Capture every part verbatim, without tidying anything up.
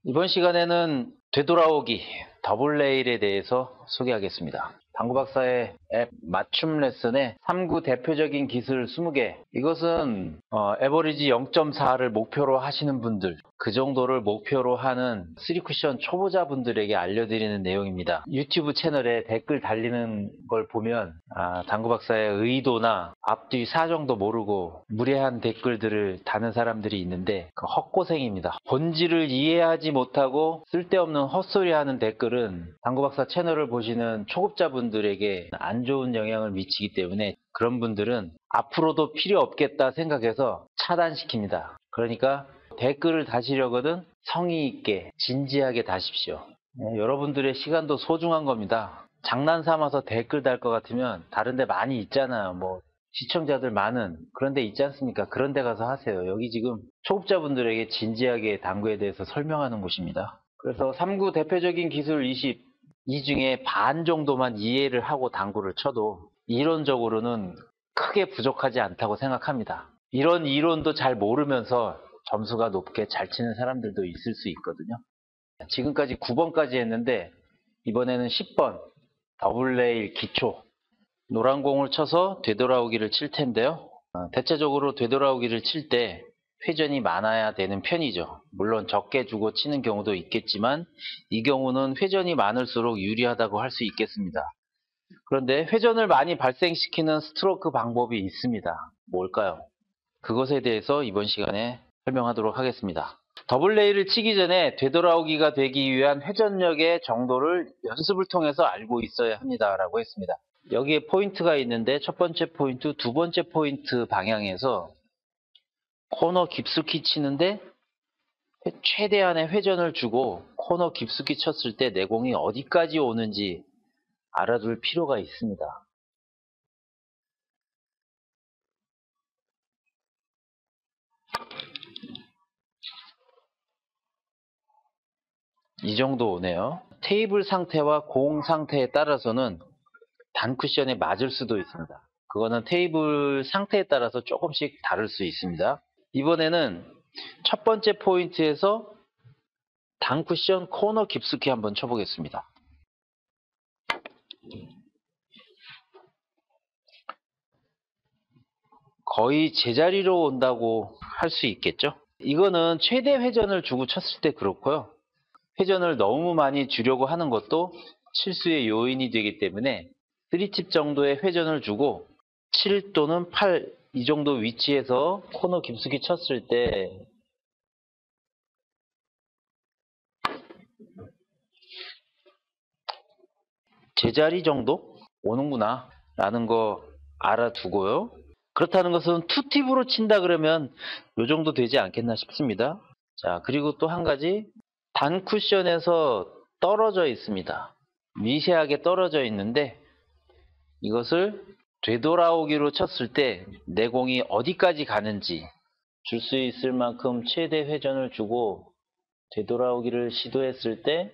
이번 시간에는 되돌아오기 더블 레일에 대해서 소개하겠습니다. 당구 박사의 앱 맞춤 레슨의 삼 구 대표적인 기술 이십 개. 이것은 어, 에버리지 영 점 사를 목표로 하시는 분들, 그 정도를 목표로 하는 쓰리 쿠션 초보자분들에게 알려드리는 내용입니다. 유튜브 채널에 댓글 달리는 걸 보면 아, 당구 박사의 의도나 앞뒤 사정도 모르고 무례한 댓글들을 다는 사람들이 있는데 그 헛고생입니다. 본질을 이해하지 못하고 쓸데없는 헛소리하는 댓글은 당구 박사 채널을 보시는 초급자분들에게 안 좋은 영향을 미치기 때문에 그런 분들은 앞으로도 필요 없겠다 생각해서 차단시킵니다. 그러니까 댓글을 다시려거든 성의 있게 진지하게 다십시오. 네, 여러분들의 시간도 소중한 겁니다. 장난 삼아서 댓글 달 것 같으면 다른 데 많이 있잖아요. 뭐 시청자들 많은 그런 데 있지 않습니까? 그런 데 가서 하세요. 여기 지금 초급자분들에게 진지하게 당구에 대해서 설명하는 곳입니다. 그래서 삼 구 대표적인 기술 이십, 이 중에 반 정도만 이해를 하고 당구를 쳐도 이론적으로는 크게 부족하지 않다고 생각합니다. 이런 이론도 잘 모르면서 점수가 높게 잘 치는 사람들도 있을 수 있거든요. 지금까지 구 번까지 했는데 이번에는 십 번 더블 레일 기초 노란 공을 쳐서 되돌아오기를 칠 텐데요. 대체적으로 되돌아오기를 칠 때 회전이 많아야 되는 편이죠. 물론 적게 주고 치는 경우도 있겠지만 이 경우는 회전이 많을수록 유리하다고 할 수 있겠습니다. 그런데 회전을 많이 발생시키는 스트로크 방법이 있습니다. 뭘까요? 그것에 대해서 이번 시간에 설명하도록 하겠습니다. 더블 레일을 치기 전에 되돌아오기가 되기 위한 회전력의 정도를 연습을 통해서 알고 있어야 합니다. 라고 했습니다. 여기에 포인트가 있는데 첫 번째 포인트, 두 번째 포인트 방향에서 코너 깊숙이 치는데 최대한의 회전을 주고 코너 깊숙이 쳤을 때 내공이 어디까지 오는지 알아둘 필요가 있습니다. 이 정도 오네요. 테이블 상태와 공 상태에 따라서는 단 쿠션에 맞을 수도 있습니다. 그거는 테이블 상태에 따라서 조금씩 다를 수 있습니다. 이번에는 첫 번째 포인트에서 단 쿠션 코너 깊숙이 한번 쳐보겠습니다. 거의 제자리로 온다고 할 수 있겠죠? 이거는 최대 회전을 주고 쳤을 때 그렇고요. 회전을 너무 많이 주려고 하는 것도 실수의 요인이 되기 때문에 삼 칩 정도의 회전을 주고 칠 또는 팔 이 정도 위치에서 코너 깊숙이 쳤을 때 제자리 정도 오는구나 라는 거 알아두고요. 그렇다는 것은 투 팁으로 친다 그러면 이 정도 되지 않겠나 싶습니다. 자, 그리고 또 한 가지 단 쿠션에서 떨어져 있습니다. 미세하게 떨어져 있는데 이것을 되돌아오기로 쳤을 때 내공이 어디까지 가는지 줄 수 있을 만큼 최대 회전을 주고 되돌아오기를 시도했을 때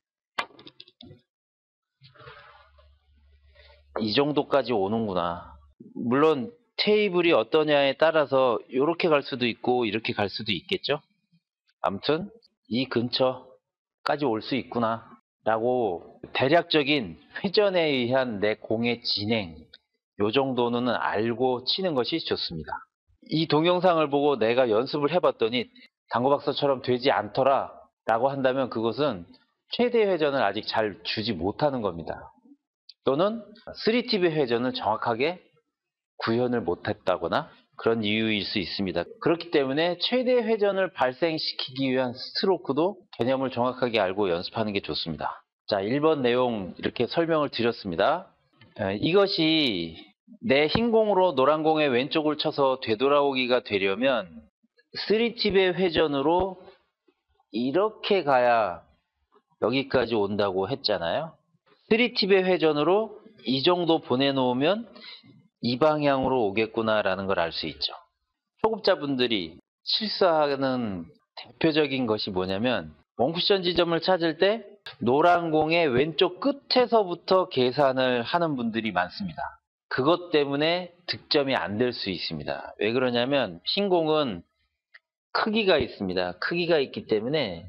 이 정도까지 오는구나. 물론 테이블이 어떠냐에 따라서 이렇게 갈 수도 있고 이렇게 갈 수도 있겠죠. 아무튼 이 근처까지 올 수 있구나 라고 대략적인 회전에 의한 내 공의 진행 요 정도는 알고 치는 것이 좋습니다. 이 동영상을 보고 내가 연습을 해봤더니 당구 박사처럼 되지 않더라 라고 한다면 그것은 최대 회전을 아직 잘 주지 못하는 겁니다. 또는 쓰리 팁의 회전을 정확하게 구현을 못했다거나 그런 이유일 수 있습니다. 그렇기 때문에 최대 회전을 발생시키기 위한 스트로크도 개념을 정확하게 알고 연습하는 게 좋습니다. 자, 일 번 내용 이렇게 설명을 드렸습니다. 이것이 내 흰 공으로 노란 공의 왼쪽을 쳐서 되돌아오기가 되려면 쓰리 팁의 회전으로 이렇게 가야 여기까지 온다고 했잖아요. 쓰리 팁의 회전으로 이 정도 보내놓으면 이 방향으로 오겠구나라는 걸 알 수 있죠. 초급자분들이 실수하는 대표적인 것이 뭐냐면 원쿠션 지점을 찾을 때 노란 공의 왼쪽 끝에서부터 계산을 하는 분들이 많습니다. 그것 때문에 득점이 안 될 수 있습니다. 왜 그러냐면 흰 공은 크기가 있습니다. 크기가 있기 때문에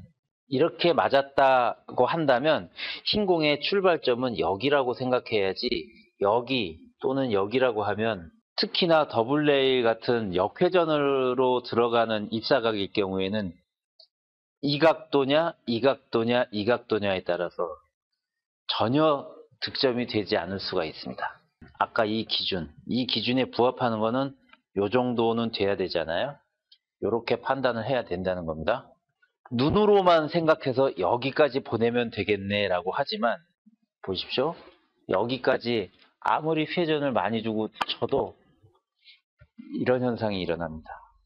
이렇게 맞았다고 한다면 흰 공의 출발점은 여기라고 생각해야지 여기 또는 여기라고 하면 특히나 더블 레일 같은 역회전으로 들어가는 입사각일 경우에는 이 각도냐 이 각도냐 이 각도냐에 따라서 전혀 득점이 되지 않을 수가 있습니다. 아까 이 기준, 이 기준에 부합하는 거는 요 정도는 돼야 되잖아요. 이렇게 판단을 해야 된다는 겁니다. 눈으로만 생각해서 여기까지 보내면 되겠네 라고 하지만 보십시오. 여기까지 아무리 회전을 많이 주고 쳐도 이런 현상이 일어납니다.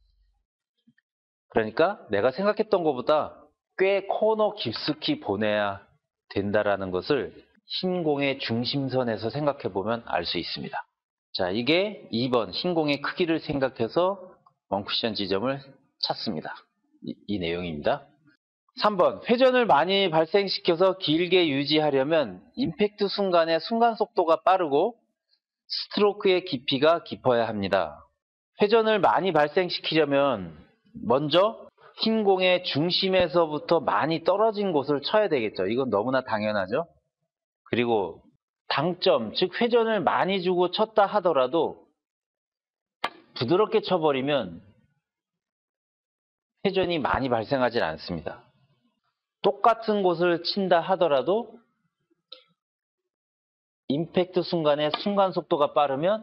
그러니까 내가 생각했던 것보다 꽤 코너 깊숙이 보내야 된다라는 것을 흰 공의 중심선에서 생각해 보면 알 수 있습니다. 자, 이게 이 번 흰 공의 크기를 생각해서 원쿠션 지점을 찾습니다. 이, 이 내용입니다. 삼 번 회전을 많이 발생시켜서 길게 유지하려면 임팩트 순간의 순간 속도가 빠르고 스트로크의 깊이가 깊어야 합니다. 회전을 많이 발생시키려면 먼저 흰 공의 중심에서부터 많이 떨어진 곳을 쳐야 되겠죠. 이건 너무나 당연하죠. 그리고 당점, 즉 회전을 많이 주고 쳤다 하더라도 부드럽게 쳐버리면 회전이 많이 발생하지 않습니다. 똑같은 곳을 친다 하더라도 임팩트 순간에 순간 속도가 빠르면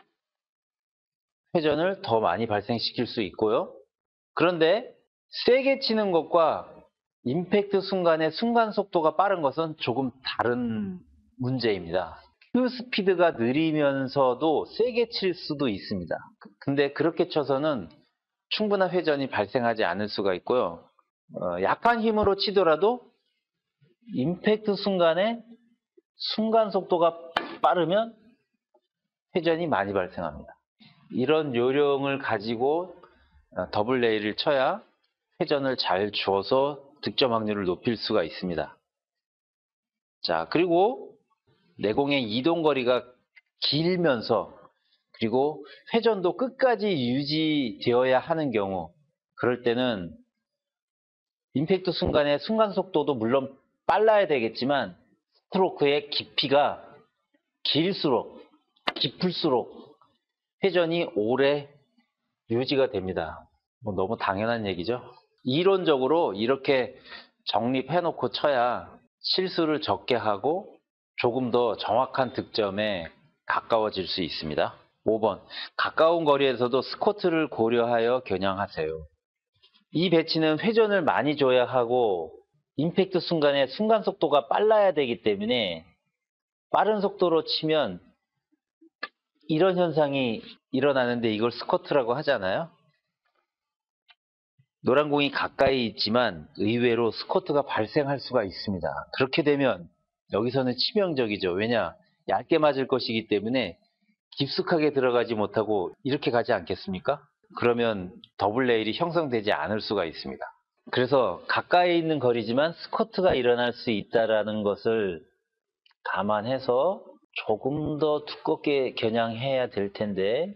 회전을 더 많이 발생시킬 수 있고요. 그런데 세게 치는 것과 임팩트 순간에 순간 속도가 빠른 것은 조금 다른 문제입니다. 큐 스피드가 느리면서도 세게 칠 수도 있습니다. 근데 그렇게 쳐서는 충분한 회전이 발생하지 않을 수가 있고요. 어, 약한 힘으로 치더라도 임팩트 순간에 순간 속도가 빠르면 회전이 많이 발생합니다. 이런 요령을 가지고 더블 레일을 쳐야 회전을 잘 주어서 득점 확률을 높일 수가 있습니다. 자, 그리고 내공의 이동거리가 길면서 그리고 회전도 끝까지 유지되어야 하는 경우, 그럴 때는 임팩트 순간의 순간 속도도 물론 빨라야 되겠지만 스트로크의 깊이가 길수록 깊을수록 회전이 오래 유지가 됩니다. 뭐 너무 당연한 얘기죠. 이론적으로 이렇게 정립해 놓고 쳐야 실수를 적게 하고 조금 더 정확한 득점에 가까워질 수 있습니다. 오 번 가까운 거리에서도 스쿼트를 고려하여 겨냥하세요. 이 배치는 회전을 많이 줘야 하고 임팩트 순간에 순간 속도가 빨라야 되기 때문에 빠른 속도로 치면 이런 현상이 일어나는데 이걸 스쿼트라고 하잖아요. 노란 공이 가까이 있지만 의외로 스쿼트가 발생할 수가 있습니다. 그렇게 되면 여기서는 치명적이죠. 왜냐? 얇게 맞을 것이기 때문에 깊숙하게 들어가지 못하고 이렇게 가지 않겠습니까? 그러면 더블 레일이 형성되지 않을 수가 있습니다. 그래서 가까이 있는 거리지만 스쿼트가 일어날 수 있다는 것을 감안해서 조금 더 두껍게 겨냥해야 될 텐데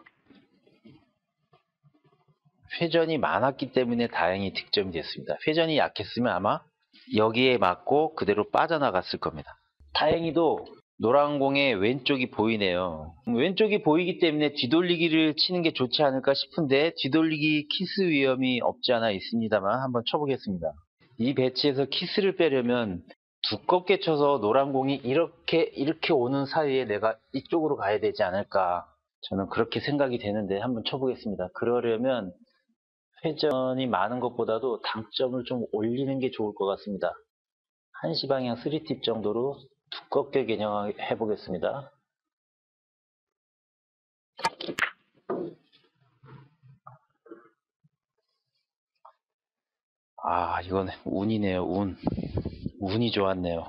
회전이 많았기 때문에 다행히 득점이 됐습니다. 회전이 약했으면 아마 여기에 맞고 그대로 빠져나갔을 겁니다. 다행히도 노란 공의 왼쪽이 보이네요. 왼쪽이 보이기 때문에 뒤돌리기를 치는 게 좋지 않을까 싶은데 뒤돌리기 키스 위험이 없지 않아 있습니다만 한번 쳐보겠습니다. 이 배치에서 키스를 빼려면 두껍게 쳐서 노란 공이 이렇게 이렇게 오는 사이에 내가 이쪽으로 가야 되지 않을까, 저는 그렇게 생각이 되는데 한번 쳐보겠습니다. 그러려면 회전이 많은 것보다도 당점을 좀 올리는 게 좋을 것 같습니다. 한시 방향 삼 팁 정도로 두껍게 겨냥해 보겠습니다. 아, 이건 운이네요. 운. 운이 좋았네요.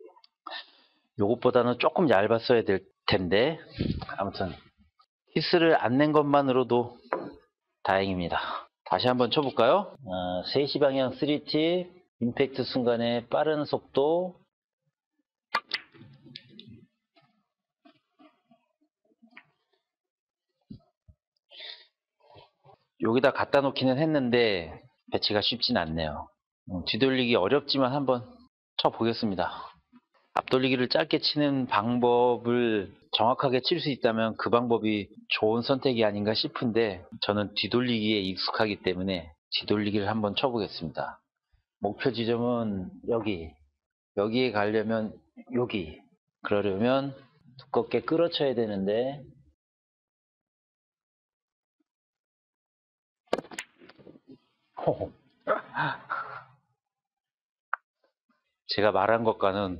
요것보다는 조금 얇았어야 될 텐데 아무튼 히스를 안 낸 것만으로도 다행입니다. 다시 한번 쳐볼까요? 어, 세 시 방향 삼 팁, 임팩트 순간의 빠른 속도, 여기다 갖다 놓기는 했는데 배치가 쉽진 않네요. 어, 뒤돌리기 어렵지만 한번 쳐보겠습니다. 앞돌리기를 짧게 치는 방법을 정확하게 칠 수 있다면 그 방법이 좋은 선택이 아닌가 싶은데 저는 뒤돌리기에 익숙하기 때문에 뒤돌리기를 한번 쳐보겠습니다. 목표 지점은 여기, 여기에 가려면 여기, 그러려면 두껍게 끌어쳐야 되는데 호호. 제가 말한 것과는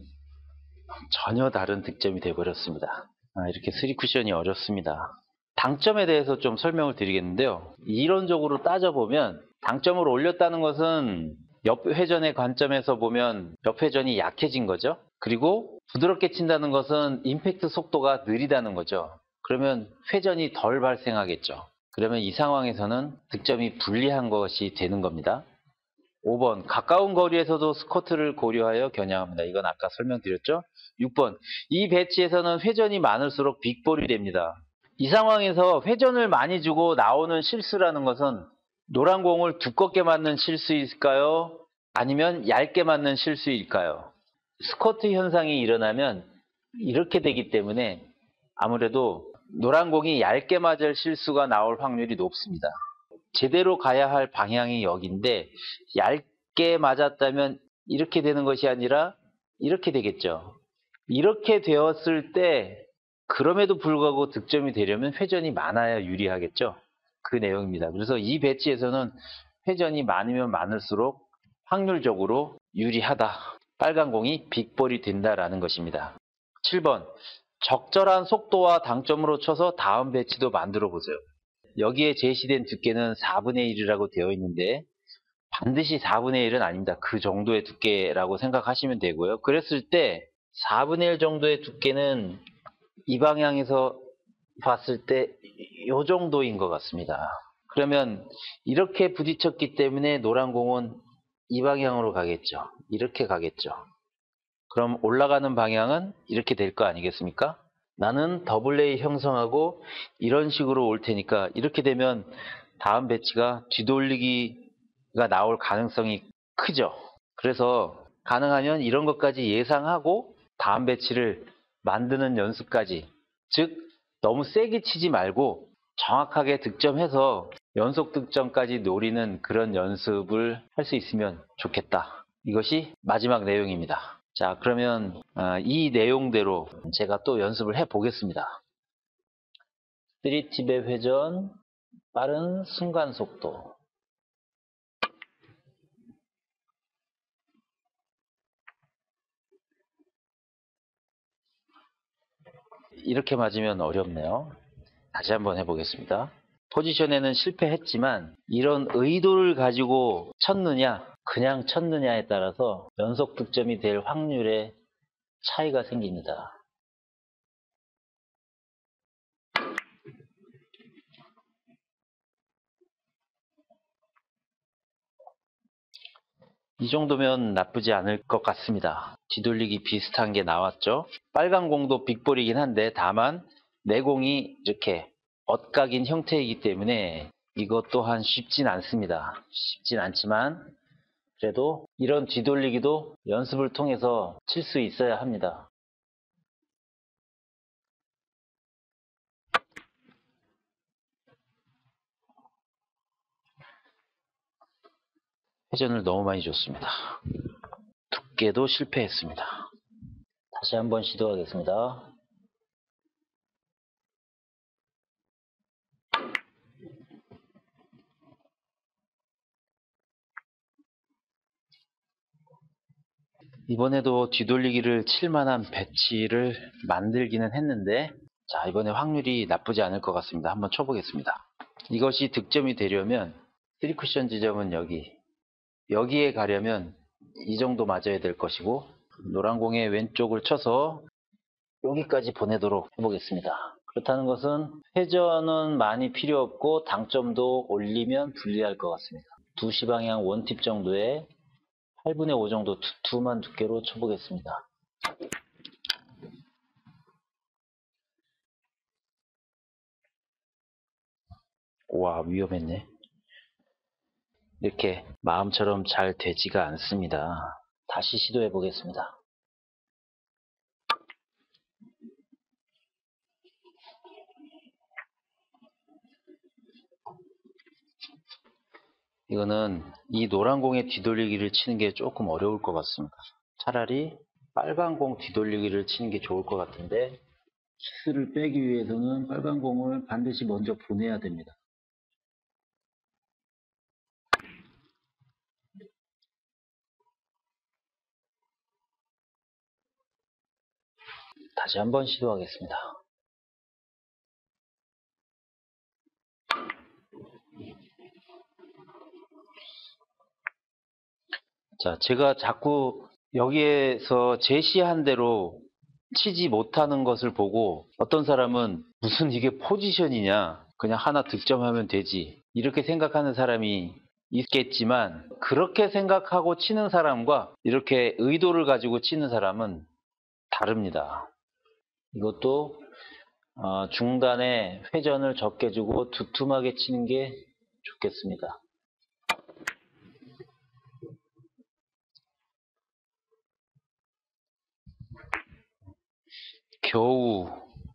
전혀 다른 득점이 되어버렸습니다. 아, 이렇게 쓰리 쿠션이 어렵습니다. 당점에 대해서 좀 설명을 드리겠는데요. 이론적으로 따져보면 당점을 올렸다는 것은 옆 회전의 관점에서 보면 옆 회전이 약해진 거죠. 그리고 부드럽게 친다는 것은 임팩트 속도가 느리다는 거죠. 그러면 회전이 덜 발생하겠죠. 그러면 이 상황에서는 득점이 불리한 것이 되는 겁니다. 오 번 가까운 거리에서도 스쿼트를 고려하여 겨냥합니다. 이건 아까 설명드렸죠. 육 번 이 배치에서는 회전이 많을수록 빅볼이 됩니다. 이 상황에서 회전을 많이 주고 나오는 실수라는 것은 노란 공을 두껍게 맞는 실수일까요? 아니면 얇게 맞는 실수일까요? 스쿼트 현상이 일어나면 이렇게 되기 때문에 아무래도 노란 공이 얇게 맞을 실수가 나올 확률이 높습니다. 제대로 가야 할 방향이 여기인데 얇게 맞았다면 이렇게 되는 것이 아니라 이렇게 되겠죠. 이렇게 되었을 때 그럼에도 불구하고 득점이 되려면 회전이 많아야 유리하겠죠. 그 내용입니다. 그래서 이 배치에서는 회전이 많으면 많을수록 확률적으로 유리하다. 빨간 공이 빅볼이 된다라는 것입니다. 칠 번 적절한 속도와 당점으로 쳐서 다음 배치도 만들어 보세요. 여기에 제시된 두께는 사분의 일이라고 되어 있는데 반드시 사분의 일은 아닙니다. 그 정도의 두께라고 생각하시면 되고요. 그랬을 때 사분의 일 정도의 두께는 이 방향에서 봤을 때 이 정도인 것 같습니다. 그러면 이렇게 부딪혔기 때문에 노란 공은 이 방향으로 가겠죠. 이렇게 가겠죠. 그럼 올라가는 방향은 이렇게 될 거 아니겠습니까? 나는 더블 A 형성하고 이런 식으로 올 테니까 이렇게 되면 다음 배치가 뒤돌리기가 나올 가능성이 크죠. 그래서 가능하면 이런 것까지 예상하고 다음 배치를 만드는 연습까지, 즉 너무 세게 치지 말고 정확하게 득점해서 연속 득점까지 노리는 그런 연습을 할 수 있으면 좋겠다. 이것이 마지막 내용입니다. 자, 그러면 이 내용대로 제가 또 연습을 해 보겠습니다. 쓰리 팁의 회전, 빠른 순간 속도. 이렇게 맞으면 어렵네요. 다시 한번 해보겠습니다. 포지션에는 실패했지만 이런 의도를 가지고 쳤느냐 그냥 쳤느냐에 따라서 연속 득점이 될 확률에 차이가 생깁니다. 이 정도면 나쁘지 않을 것 같습니다. 뒤돌리기 비슷한 게 나왔죠. 빨간 공도 빅볼이긴 한데 다만 내공이 이렇게 엇각인 형태이기 때문에 이것 또한 쉽진 않습니다. 쉽진 않지만 그래도 이런 뒤돌리기도 연습을 통해서 칠 수 있어야 합니다. 회전을 너무 많이 줬습니다. 두께도 실패했습니다. 다시 한번 시도하겠습니다. 이번에도 뒤돌리기를 칠 만한 배치를 만들기는 했는데 자, 이번에 확률이 나쁘지 않을 것 같습니다. 한번 쳐보겠습니다. 이것이 득점이 되려면 쓰리 쿠션 지점은 여기, 여기에 가려면 이 정도 맞아야 될 것이고 노란 공의 왼쪽을 쳐서 여기까지 보내도록 해보겠습니다. 그렇다는 것은 회전은 많이 필요 없고 당점도 올리면 불리할 것 같습니다. 두 시 방향 원팁 정도에 팔분의 오 정도 두툼한 두께로 쳐보겠습니다. 와, 위험했네. 이렇게 마음처럼 잘 되지가 않습니다. 다시 시도해 보겠습니다. 이거는 이 노란 공에 뒤돌리기를 치는 게 조금 어려울 것 같습니다. 차라리 빨간 공 뒤돌리기를 치는 게 좋을 것 같은데, 키스를 빼기 위해서는 빨간 공을 반드시 먼저 보내야 됩니다. 다시 한번 시도하겠습니다. 자, 제가 자꾸 여기에서 제시한 대로 치지 못하는 것을 보고 어떤 사람은 무슨 이게 포지션이냐, 그냥 하나 득점하면 되지, 이렇게 생각하는 사람이 있겠지만, 그렇게 생각하고 치는 사람과 이렇게 의도를 가지고 치는 사람은 다릅니다. 이것도 어, 중단에 회전을 적게 주고 두툼하게 치는 게 좋겠습니다. 겨우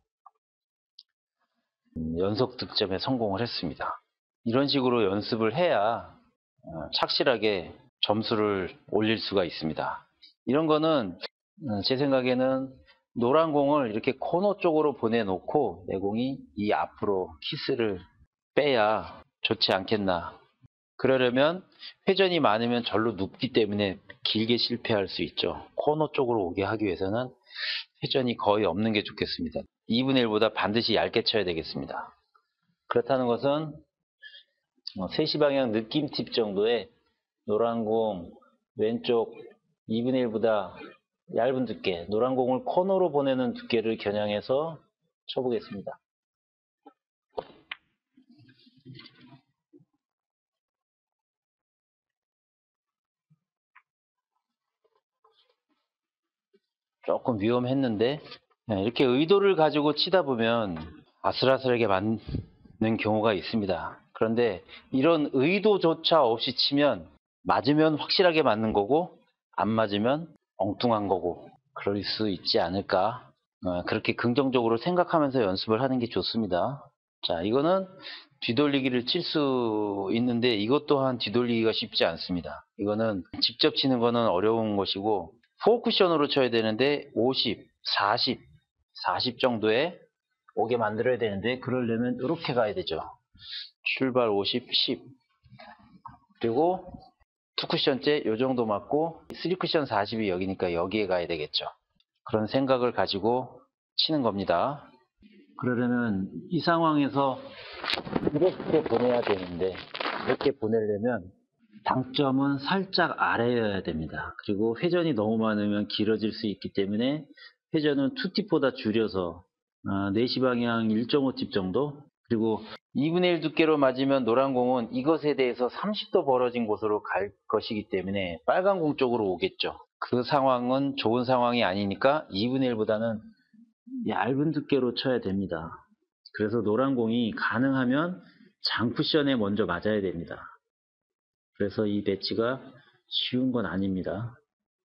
연속 득점에 성공을 했습니다. 이런 식으로 연습을 해야 착실하게 점수를 올릴 수가 있습니다. 이런 거는 제 생각에는 노란 공을 이렇게 코너 쪽으로 보내놓고 내 공이 이 앞으로 키스를 빼야 좋지 않겠나. 그러려면 회전이 많으면 절로 눕기 때문에 길게 실패할 수 있죠. 코너 쪽으로 오게 하기 위해서는 회전이 거의 없는 게 좋겠습니다. 이분의 일보다 반드시 얇게 쳐야 되겠습니다. 그렇다는 것은 세 시 방향 느낌 팁 정도의 노란 공 왼쪽 이분의 일보다 얇은 두께, 노란 공을 코너로 보내는 두께를 겨냥해서 쳐보겠습니다. 조금 위험했는데, 이렇게 의도를 가지고 치다 보면 아슬아슬하게 맞는 경우가 있습니다. 그런데 이런 의도조차 없이 치면 맞으면 확실하게 맞는 거고, 안 맞으면 엉뚱한 거고, 그럴 수 있지 않을까. 그렇게 긍정적으로 생각하면서 연습을 하는 게 좋습니다. 자, 이거는 뒤돌리기를 칠 수 있는데, 이것 또한 뒤돌리기가 쉽지 않습니다. 이거는 직접 치는 거는 어려운 것이고, 포 쿠션으로 쳐야 되는데 오십, 사십, 사십 정도에 오게 만들어야 되는데, 그러려면 이렇게 가야 되죠. 출발 오십, 십, 그리고 이 쿠션째 요 정도 맞고 삼 쿠션 사십이 여기니까 여기에 가야 되겠죠. 그런 생각을 가지고 치는 겁니다. 그러려면 이 상황에서 이렇게 보내야 되는데, 이렇게 보내려면 당점은 살짝 아래여야 됩니다. 그리고 회전이 너무 많으면 길어질 수 있기 때문에 회전은 이 팁보다 줄여서 네 시 방향 일 점 오 팁 정도, 그리고 이분의 일 두께로 맞으면 노란 공은 이것에 대해서 삼십 도 벌어진 곳으로 갈 것이기 때문에 빨간 공 쪽으로 오겠죠. 그 상황은 좋은 상황이 아니니까 이분의 일보다는 얇은 두께로 쳐야 됩니다. 그래서 노란 공이 가능하면 장쿠션에 먼저 맞아야 됩니다. 그래서 이 배치가 쉬운 건 아닙니다.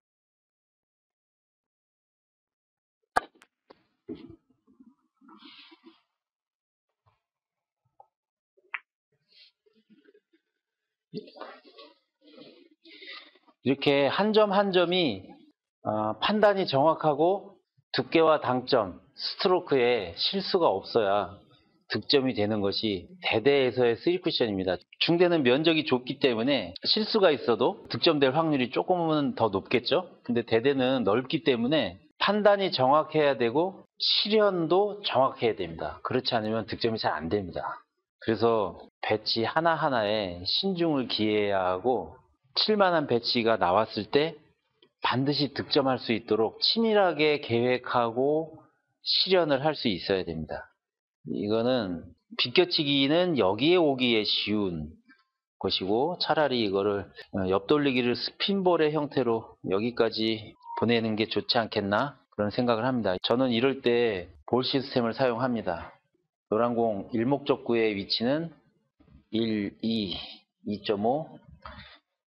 이렇게 한 점 한 점이 판단이 정확하고 두께와 당점, 스트로크에 실수가 없어야 득점이 되는 것이 대대에서의 쓰리 쿠션입니다. 중대는 면적이 좁기 때문에 실수가 있어도 득점될 확률이 조금은 더 높겠죠. 근데 대대는 넓기 때문에 판단이 정확해야 되고 실현도 정확해야 됩니다. 그렇지 않으면 득점이 잘 안 됩니다. 그래서 배치 하나하나에 신중을 기해야 하고, 칠만한 배치가 나왔을 때 반드시 득점할 수 있도록 치밀하게 계획하고 실현을 할 수 있어야 됩니다. 이거는 비껴치기는 여기에 오기에 쉬운 것이고, 차라리 이거를 옆돌리기를 스핀볼의 형태로 여기까지 보내는 게 좋지 않겠나, 그런 생각을 합니다. 저는 이럴 때 볼 시스템을 사용합니다. 노란 공 일목적구의 위치는 일, 이, 이 점 오,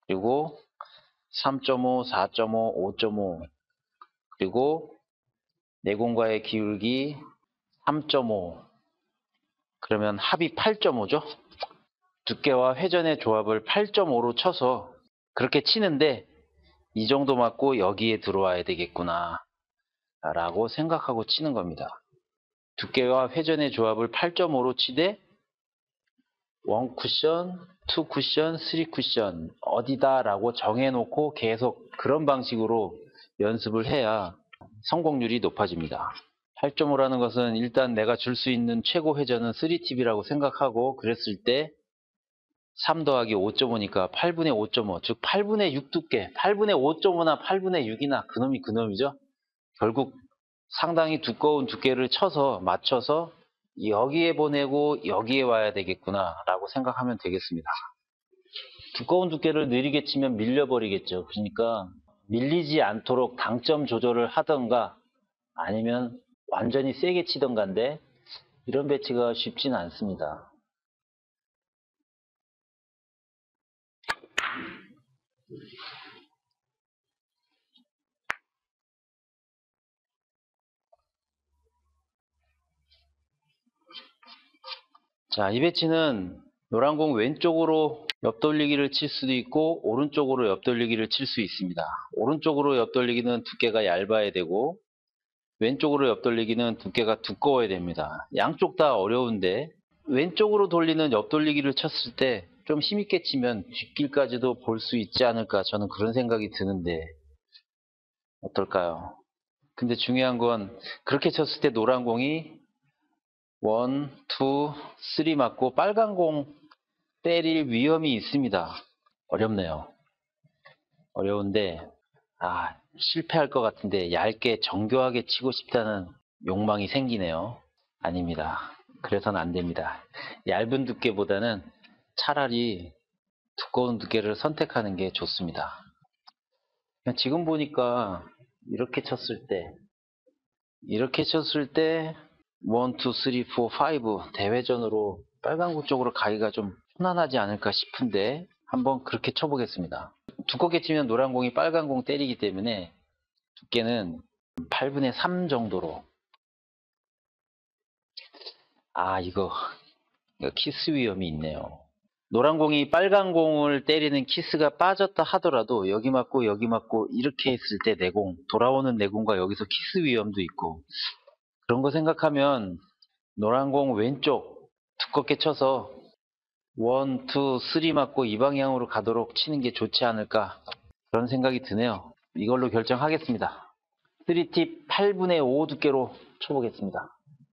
그리고 삼 점 오, 사 점 오, 오 점 오, 그리고 내공과의 기울기 삼 점 오, 그러면 합이 팔 점 오죠? 두께와 회전의 조합을 팔 점 오로 쳐서 그렇게 치는데 이 정도 맞고 여기에 들어와야 되겠구나 라고 생각하고 치는 겁니다. 두께와 회전의 조합을 팔 점 오로 치되 일 쿠션, 이 쿠션, 삼 쿠션 어디다 라고 정해놓고 계속 그런 방식으로 연습을 해야 성공률이 높아집니다. 팔 점 오라는 것은 일단 내가 줄 수 있는 최고 회전은 삼 팁이라고 생각하고 그랬을 때 삼 더하기 오 점 오니까 팔분의 오 점 오, 즉 팔분의 육 두께, 팔분의 오 점 오나 팔분의 육이나 그놈이 그놈이죠. 결국 상당히 두꺼운 두께를 쳐서 맞춰서 여기에 보내고 여기에 와야 되겠구나 라고 생각하면 되겠습니다. 두꺼운 두께를 느리게 치면 밀려버리겠죠. 그러니까 밀리지 않도록 당점 조절을 하던가 아니면 완전히 세게 치던가인데 이런 배치가 쉽지는 않습니다. 자, 이 배치는 노란 공 왼쪽으로 옆돌리기를 칠 수도 있고 오른쪽으로 옆돌리기를 칠 수 있습니다. 오른쪽으로 옆돌리기는 두께가 얇아야 되고 왼쪽으로 옆돌리기는 두께가 두꺼워야 됩니다. 양쪽 다 어려운데 왼쪽으로 돌리는 옆돌리기를 쳤을 때 좀 힘있게 치면 뒷길까지도 볼 수 있지 않을까 저는 그런 생각이 드는데 어떨까요? 근데 중요한 건 그렇게 쳤을 때 노란 공이 일, 이, 삼 맞고 빨간 공 때릴 위험이 있습니다. 어렵네요. 어려운데 아 실패할 것 같은데 얇게 정교하게 치고 싶다는 욕망이 생기네요. 아닙니다. 그래서는 안 됩니다. 얇은 두께보다는 차라리 두꺼운 두께를 선택하는 게 좋습니다. 지금 보니까 이렇게 쳤을 때 이렇게 쳤을 때 일, 이, 삼, 사, 오 대회전으로 빨간 공 쪽으로 가기가 좀 편안하지 않을까 싶은데 한번 그렇게 쳐보겠습니다. 두껍게 치면 노란 공이 빨간 공 때리기 때문에 두께는 팔분의 삼 정도로. 아 이거, 이거 키스 위험이 있네요. 노란 공이 빨간 공을 때리는 키스가 빠졌다 하더라도 여기 맞고 여기 맞고 이렇게 했을 때 내공, 돌아오는 내공과 여기서 키스 위험도 있고 그런 거 생각하면 노란 공 왼쪽 두껍게 쳐서 일, 이, 삼 맞고 이 방향으로 가도록 치는 게 좋지 않을까 그런 생각이 드네요. 이걸로 결정하겠습니다. 삼 팁 팔분의 오 두께로 쳐보겠습니다.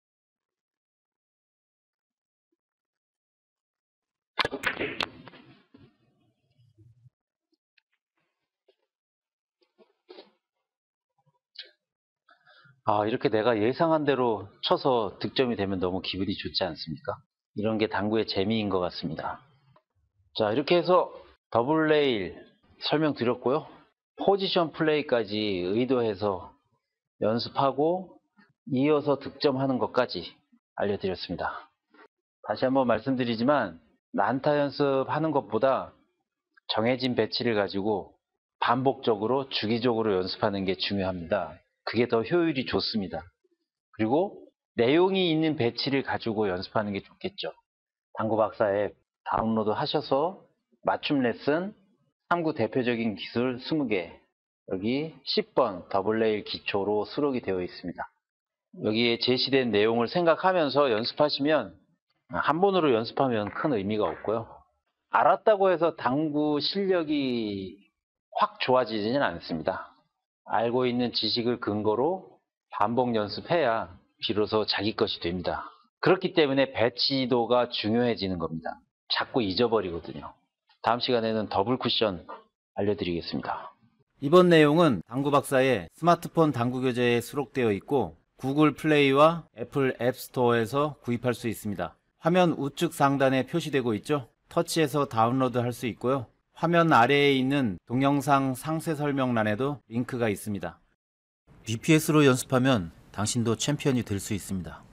아, 이렇게 내가 예상한 대로 쳐서 득점이 되면 너무 기분이 좋지 않습니까? 이런 게 당구의 재미인 것 같습니다. 자, 이렇게 해서 더블 레일 설명드렸고요. 포지션 플레이까지 의도해서 연습하고 이어서 득점하는 것까지 알려드렸습니다. 다시 한번 말씀드리지만 난타 연습하는 것보다 정해진 배치를 가지고 반복적으로 주기적으로 연습하는 게 중요합니다. 그게 더 효율이 좋습니다. 그리고 내용이 있는 배치를 가지고 연습하는 게 좋겠죠. 당구박사 앱 다운로드 하셔서 맞춤 레슨 삼구 대표적인 기술 이십 개 여기 십 번 더블 레일 기초로 수록이 되어 있습니다. 여기에 제시된 내용을 생각하면서 연습하시면 한 번으로 연습하면 큰 의미가 없고요. 알았다고 해서 당구 실력이 확 좋아지지는 않습니다. 알고 있는 지식을 근거로 반복 연습해야 비로소 자기 것이 됩니다. 그렇기 때문에 배치도가 중요해지는 겁니다. 자꾸 잊어버리거든요. 다음 시간에는 더블 쿠션 알려드리겠습니다. 이번 내용은 당구박사의 스마트폰 당구교재에 수록되어 있고 구글 플레이와 애플 앱스토어에서 구입할 수 있습니다. 화면 우측 상단에 표시되고 있죠? 터치해서 다운로드 할 수 있고요. 화면 아래에 있는 동영상 상세 설명란에도 링크가 있습니다. 지피에스로 연습하면 당신도 챔피언이 될 수 있습니다.